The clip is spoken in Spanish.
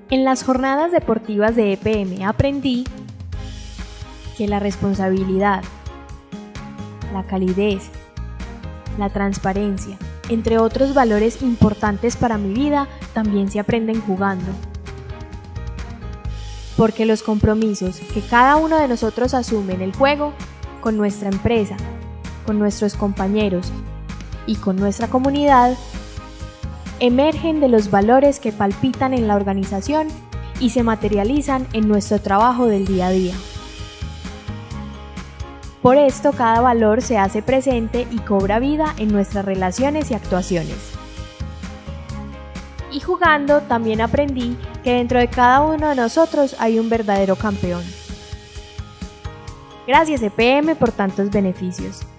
En las jornadas deportivas de EPM aprendí que la responsabilidad, la calidez, la transparencia, entre otros valores importantes para mi vida, también se aprenden jugando. Porque los compromisos que cada uno de nosotros asume en el juego, con nuestra empresa, con nuestros compañeros y con nuestra comunidad, emergen de los valores que palpitan en la organización y se materializan en nuestro trabajo del día a día. Por esto, cada valor se hace presente y cobra vida en nuestras relaciones y actuaciones. Y jugando también aprendí que dentro de cada uno de nosotros hay un verdadero campeón. Gracias EPM por tantos beneficios.